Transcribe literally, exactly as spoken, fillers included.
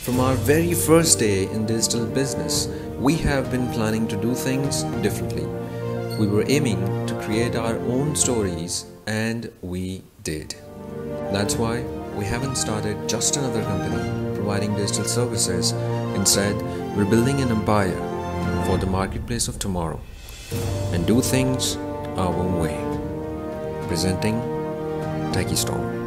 From our very first day in digital business, we have been planning to do things differently. We were aiming to create our own stories, and we did. That's why we haven't started just another company providing digital services. Instead, we're building an empire for the marketplace of tomorrow and do things our own way. Presenting Techy Storm.